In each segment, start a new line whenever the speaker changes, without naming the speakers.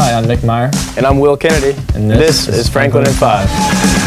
Hi, I'm Nick Meyer.
And I'm Will Kennedy.
And this is Franklin in 5.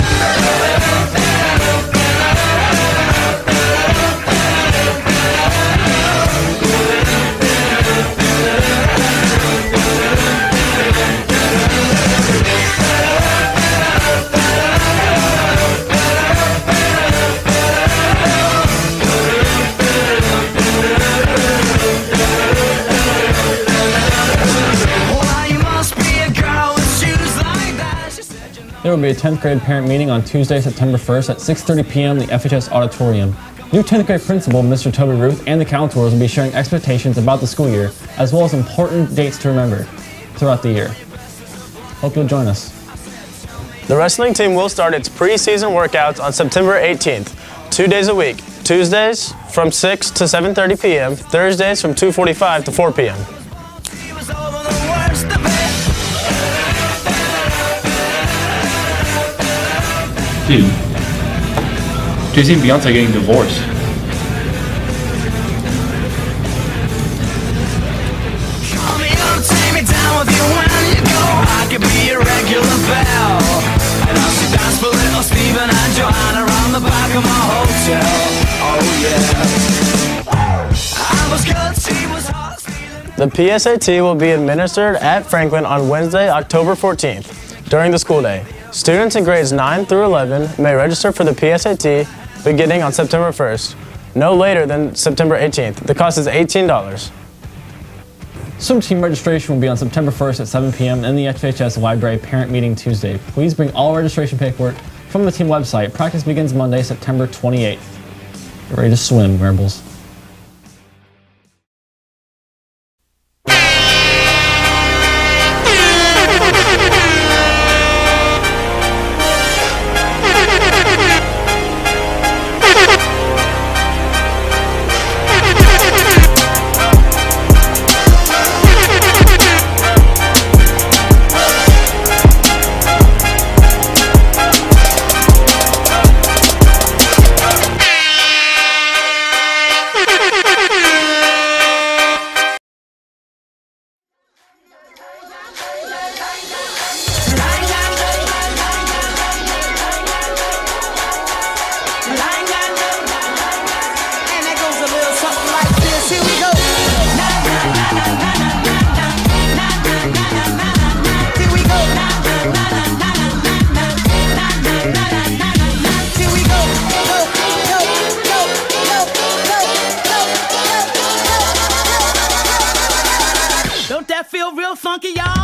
There will be a 10th grade parent meeting on Tuesday, September 1st at 6:30 p.m. in the FHS Auditorium. New 10th grade principal, Mr. Toby Ruth, and the counselors will be sharing expectations about the school year, as well as important dates to remember throughout the year. Hope you'll join us.
The wrestling team will start its preseason workouts on September 18th, 2 days a week. Tuesdays from 6 to 7:30 p.m., Thursdays from 2:45 to 4 p.m.
Dude, Jay-Z and Beyonce are getting divorced.
The PSAT will be administered at Franklin on Wednesday, October 14th, during the school day. Students in grades 9 through 11 may register for the PSAT beginning on September 1st, no later than September 18th. The cost is $18.
Swim team registration will be on September 1st at 7 p.m. in the FHS Library Parent Meeting Tuesday. Please bring all registration paperwork from the team website. Practice begins Monday, September 28th. Get ready to swim, Rebels.
Don't that feel real funky, y'all?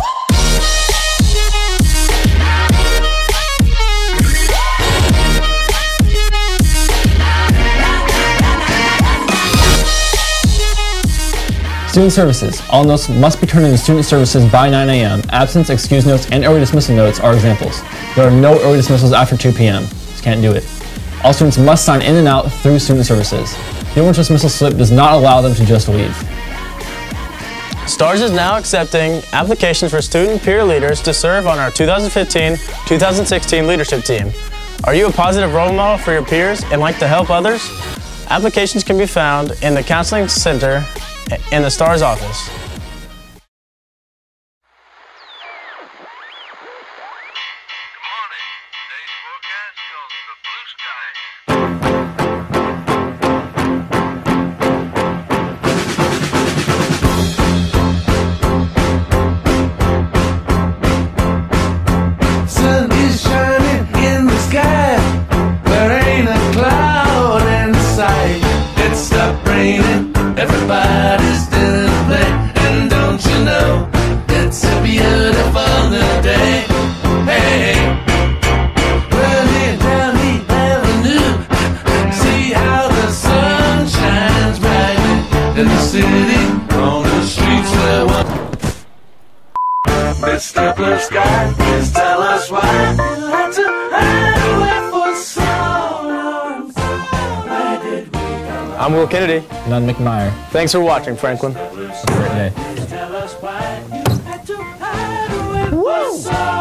Student services. All notes must be turned into student services by 9 a.m. Absence, excuse notes, and early dismissal notes are examples. There are no early dismissals after 2 p.m. Just can't do it. All students must sign in and out through student services. The orange dismissal slip does not allow them to just leave.
STARS is now accepting applications for student peer leaders to serve on our 2015-2016 leadership team. Are you a positive role model for your peers and like to help others? Applications can be found in the Counseling Center in the STARS office.
Everybody's still playing, and don't you know it's a beautiful new day? Hey, we're here down the avenue. See how the sun shines brightly in the city, on the streets where one. Mr. Blue Sky, please tell us why you had to hide away for so long. Where did we go?
I'm Will Kennedy.
And I'm Nick Meyer.
Thanks for watching, Franklin.
Have a great day.
Tell us why you had to hide away for so long.